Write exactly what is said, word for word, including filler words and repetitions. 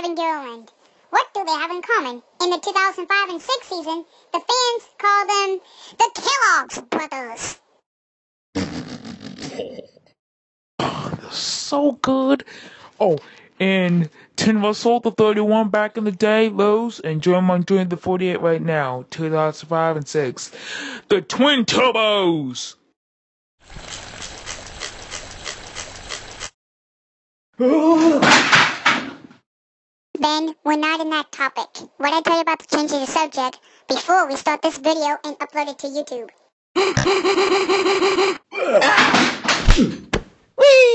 live in Gilliland. What do they have in common? In the two thousand five and six season, the fans called them the Kellogg brothers. Oh, they're so good. Oh, and ten of us sold the thirty-one back in the day, Lowe's, and join on doing the forty-eight right now, two thousand five and six. The Twin Turbos! Ben, we're not in that topic. What I tell you about to change the subject before we start this video and upload it to YouTube. Whee!